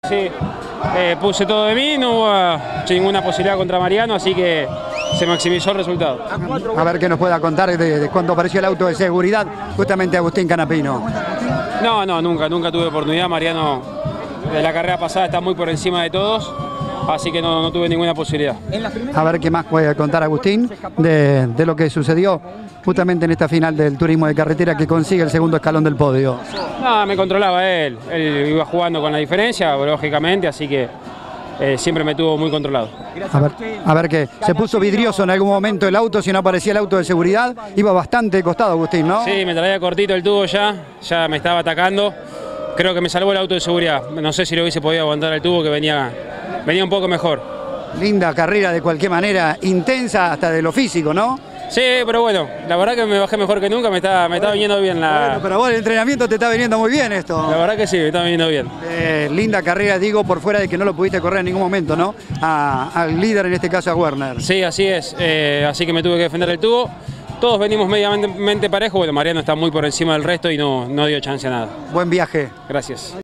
Sí, puse todo de mí, no hubo ninguna posibilidad contra Mariano, así que se maximizó el resultado. A ver qué nos pueda contar de cuando apareció el auto de seguridad, justamente Agustín Canapino. No, nunca tuve oportunidad. Mariano de la carrera pasada está muy por encima de todos, así que no tuve ninguna posibilidad. A ver qué más puede contar Agustín de lo que sucedió justamente en esta final del turismo de carretera que consigue el segundo escalón del podio. No, me controlaba él iba jugando con la diferencia, lógicamente, así que siempre me tuvo muy controlado. A ver que se puso vidrioso en algún momento el auto, si no aparecía el auto de seguridad, iba bastante de costado Agustín, ¿no? Sí, me traía cortito el tubo ya me estaba atacando, creo que me salvó el auto de seguridad, no sé si lo hubiese podido aguantar el tubo que venía un poco mejor. Linda carrera de cualquier manera, intensa hasta de lo físico, ¿no? Sí, pero bueno, la verdad que me bajé mejor que nunca, me está viniendo bien la... Bueno, pero vos el entrenamiento te está viniendo muy bien esto. La verdad que sí, me está viniendo bien. Linda carrera, digo, por fuera de que no lo pudiste correr en ningún momento, ¿no? Al líder, en este caso a Werner. Sí, así es, así que me tuve que defender el tubo. Todos venimos mediamente parejos, bueno, Mariano está muy por encima del resto y no dio chance a nada. Buen viaje. Gracias.